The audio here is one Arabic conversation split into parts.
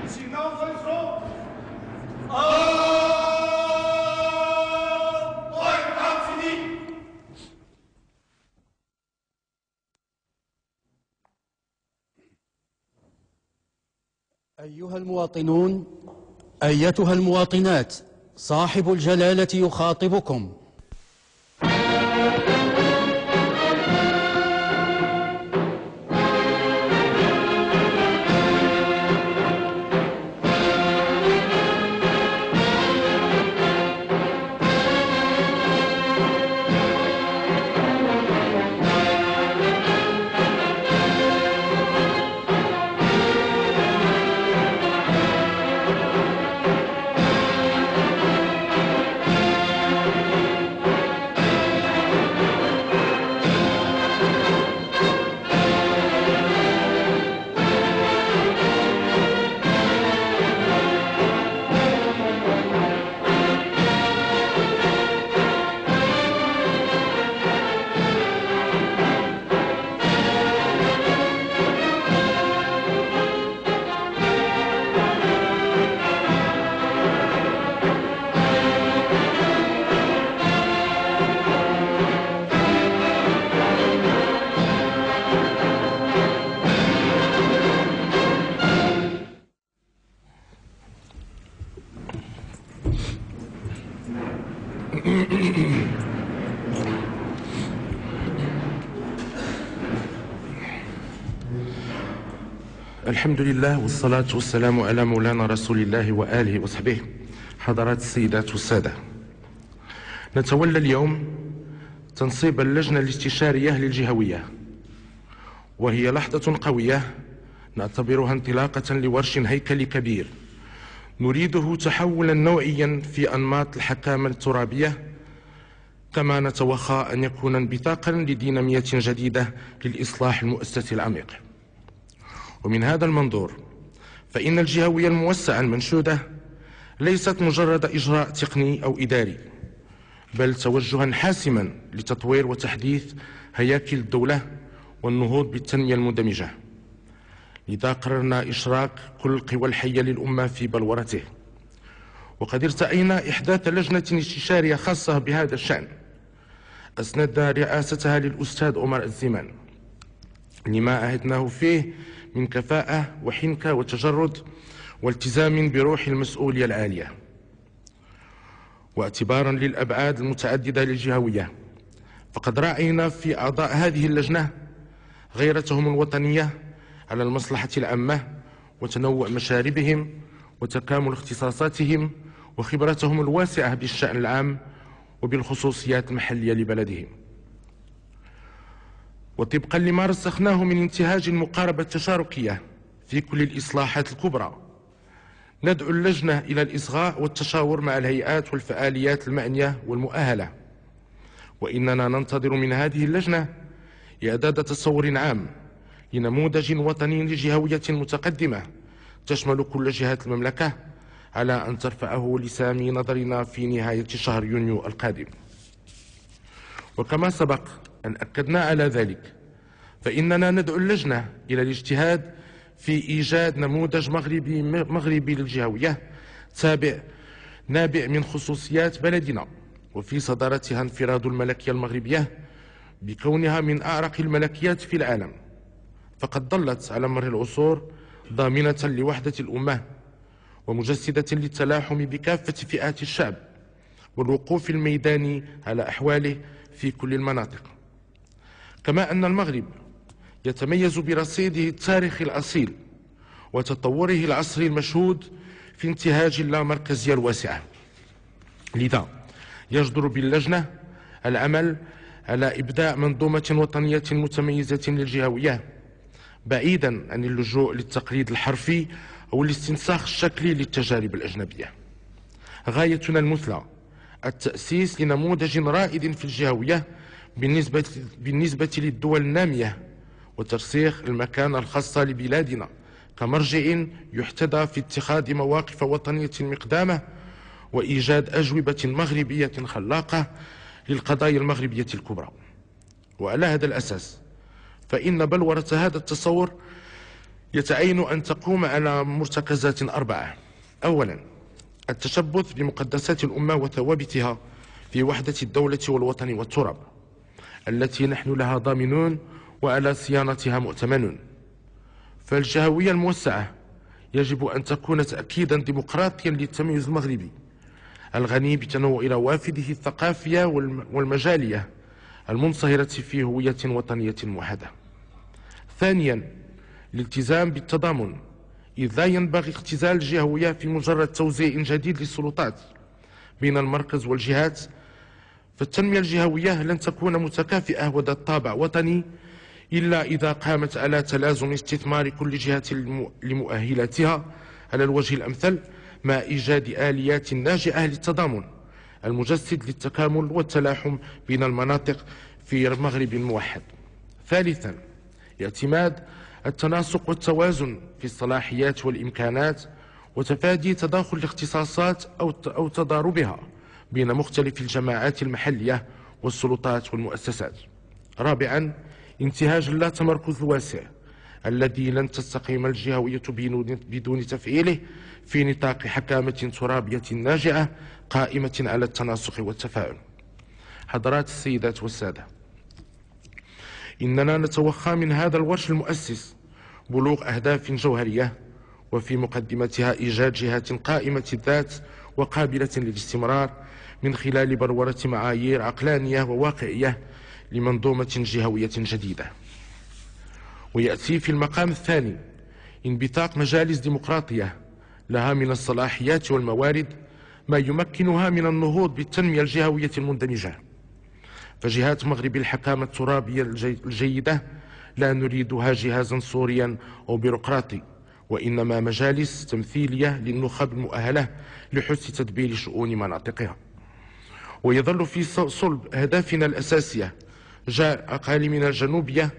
请到分手。 أيها المواطنون، أيتها المواطنات، صاحب الجلالة يخاطبكم. الحمد لله والصلاة والسلام على مولانا رسول الله وآله وصحبه. حضرات السيدات والسادة، نتولى اليوم تنصيب اللجنة الاستشارية للجهوية، وهي لحظة قوية نعتبرها انطلاقة لورش هيكلي كبير نريده تحولا نوعيا في أنماط الحكامة الترابية، كما نتوخى أن يكون انبثاقا لدينامية جديدة للإصلاح المؤسسي العميق. ومن هذا المنظور فإن الجهوية الموسعة المنشودة ليست مجرد إجراء تقني أو إداري، بل توجها حاسما لتطوير وتحديث هياكل الدولة والنهوض بالتنمية المندمجة. لذا قررنا إشراك كل القوى الحية للأمة في بلورته، وقد ارتأينا إحداث لجنة استشارية خاصة بهذا الشأن أسندنا رئاستها للأستاذ عمر الزمان لما عهدناه فيه من كفاءة وحنكة وتجرد والتزام بروح المسؤولية العالية. واعتبارا للأبعاد المتعددة للجهوية، فقد راعينا في أعضاء هذه اللجنة غيرتهم الوطنية على المصلحة العامة وتنوع مشاربهم وتكامل اختصاصاتهم وخبرتهم الواسعة بالشأن العام وبالخصوصيات المحلية لبلدهم. وطبقا لما رسخناه من انتهاج المقاربة التشاركية في كل الإصلاحات الكبرى، ندعو اللجنة إلى الإصغاء والتشاور مع الهيئات والفعاليات المعنية والمؤهلة، وإننا ننتظر من هذه اللجنة إعداد تصور عام لنموذج وطني لجهوية متقدمة تشمل كل جهات المملكة، على أن ترفعه لسامي نظرنا في نهاية شهر يونيو القادم. وكما سبق أن أكدنا على ذلك، فإننا ندعو اللجنة إلى الاجتهاد في إيجاد نموذج مغربي للجهوية نابع من خصوصيات بلدنا، وفي صدارتها انفراد الملكية المغربية بكونها من أعرق الملكيات في العالم، فقد ظلت على مر العصور ضامنة لوحدة الأمة ومجسدة للتلاحم بكافة فئات الشعب والوقوف الميداني على أحواله في كل المناطق. كما أن المغرب يتميز برصيده التاريخي الأصيل وتطوره العصري المشهود في انتهاج اللامركزية الواسعة. لذا يجدر باللجنة العمل على إبداع منظومة وطنية متميزة للجهوية، بعيدا عن اللجوء للتقليد الحرفي أو الاستنساخ الشكلي للتجارب الأجنبية. غايتنا المثلى التأسيس لنموذج رائد في الجهوية بالنسبة للدول النامية، وترسيخ المكانة الخاصة لبلادنا كمرجع يحتذى في اتخاذ مواقف وطنية مقدامة وإيجاد أجوبة مغربية خلاقة للقضايا المغربية الكبرى. وعلى هذا الأساس فإن بلورة هذا التصور يتعين أن تقوم على مرتكزات 4. أولا، التشبث بمقدسات الأمة وثوابتها في وحدة الدولة والوطن والتراب التي نحن لها ضامنون وعلى صيانتها مؤتمنون. فالجهوية الموسعة يجب أن تكون تأكيدا ديمقراطيا للتميز المغربي الغني بتنوع روافده الثقافية والمجالية المنصهرة في هوية وطنية موحدة. ثانيا، الالتزام بالتضامن، إذ لا ينبغي اختزال الجهوية في مجرد توزيع جديد للسلطات بين المركز والجهات، فالتنمية الجهوية لن تكون متكافئة وذات طابع وطني إلا إذا قامت على تلازم استثمار كل جهة لمؤهلاتها على الوجه الأمثل، مع إيجاد آليات ناجعة للتضامن المجسد للتكامل والتلاحم بين المناطق في المغرب الموحد. ثالثا، اعتماد التناسق والتوازن في الصلاحيات والإمكانات وتفادي تداخل الاختصاصات أو تضاربها بين مختلف الجماعات المحلية والسلطات والمؤسسات. رابعا، انتهاج اللا تمركز الواسع الذي لن تستقيم الجهوية بدون تفعيله في نطاق حكامة ترابية ناجعة قائمة على التناسق والتفاعل. حضرات السيدات والسادة، إننا نتوخى من هذا الورش المؤسس بلوغ أهداف جوهرية، وفي مقدمتها إيجاد جهات قائمة الذات وقابلة للاستمرار من خلال برورة معايير عقلانية وواقعية لمنظومة جهوية جديدة. ويأتي في المقام الثاني انبثاق مجالس ديمقراطية لها من الصلاحيات والموارد ما يمكنها من النهوض بالتنمية الجهوية المندمجة. فجهات مغرب الحكامة الترابية الجيدة لا نريدها جهازا صوريا أو بيروقراطي، وإنما مجالس تمثيلية للنخب المؤهلة لحسن تدبير شؤون مناطقها. ويظل في صلب أهدافنا الأساسية جعل أقاليمنا الجنوبية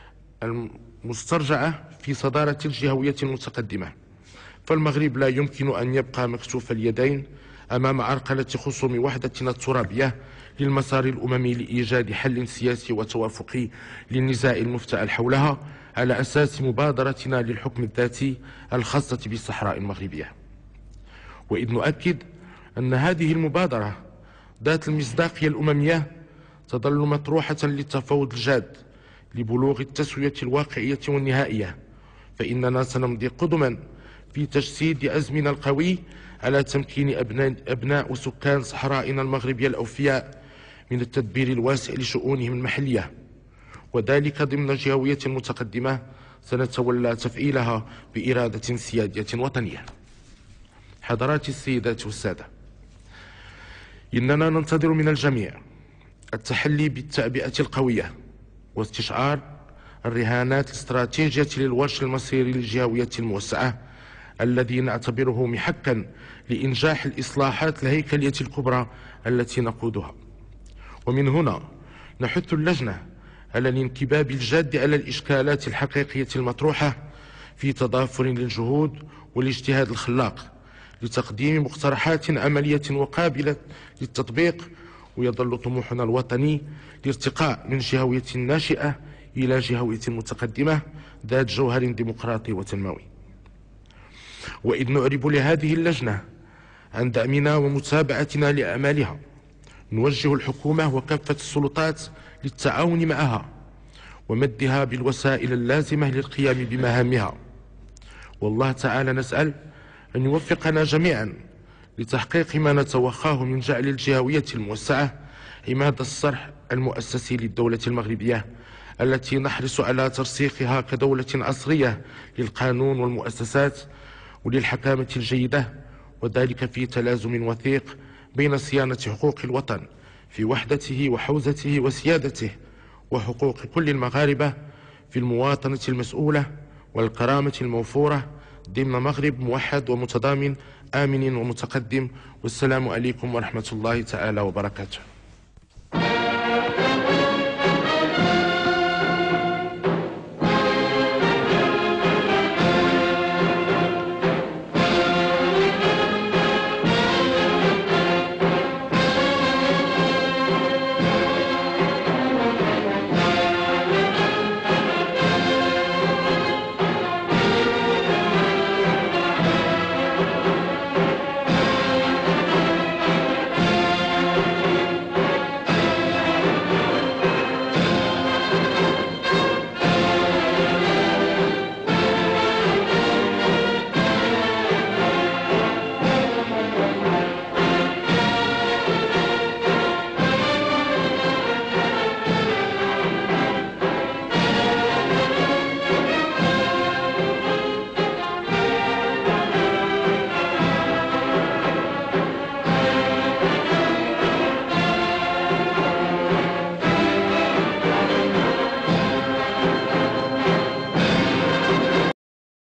المسترجعة في صدارة الجهوية المتقدمة. فالمغرب لا يمكن أن يبقى مكتوف اليدين أمام عرقلة خصوم وحدتنا الترابية للمسار الأممي لإيجاد حل سياسي وتوافقي للنزاع المفتعل حولها على أساس مبادرتنا للحكم الذاتي الخاصة بالصحراء المغربية. وإذ نؤكد أن هذه المبادرة ذات المصداقية الأممية تظل مطروحة للتفاوض الجاد لبلوغ التسوية الواقعية والنهائية، فإننا سنمضي قدما في تجسيد عزمنا القوي على تمكين أبناء وسكان صحرائنا المغربية الأوفياء من التدبير الواسع لشؤونهم المحلية، وذلك ضمن جهوية متقدمة سنتولى تفعيلها بإرادة سيادية وطنية. حضرات السيدات والسادة، إننا ننتظر من الجميع التحلي بالتعبئة القوية واستشعار الرهانات الاستراتيجية للورش المصيري للجهوية الموسعة الذي نعتبره محكا لإنجاح الإصلاحات الهيكلية الكبرى التي نقودها. ومن هنا نحث اللجنة على الانكباب الجاد على الإشكالات الحقيقية المطروحة في تضافر للجهود والاجتهاد الخلاق لتقديم مقترحات عملية وقابلة للتطبيق. ويظل طموحنا الوطني لارتقاء من جهوية ناشئة إلى جهوية متقدمة ذات جوهر ديمقراطي وتنموي. وإذ نعرب لهذه اللجنة عن دعمنا ومتابعتنا لأعمالها، نوجه الحكومة وكافة السلطات للتعاون معها ومدها بالوسائل اللازمة للقيام بمهامها. والله تعالى نسأل أن يوفقنا جميعا لتحقيق ما نتوخاه من جعل الجهوية الموسعة عماد الصرح المؤسسي للدولة المغربية التي نحرص على ترسيخها كدولة عصرية للقانون والمؤسسات وللحكامة الجيدة، وذلك في تلازم وثيق بين صيانة حقوق الوطن في وحدته وحوزته وسيادته وحقوق كل المغاربة في المواطنة المسؤولة والكرامة الموفورة ضمن مغرب موحد ومتضامن آمن ومتقدم. والسلام عليكم ورحمة الله تعالى وبركاته.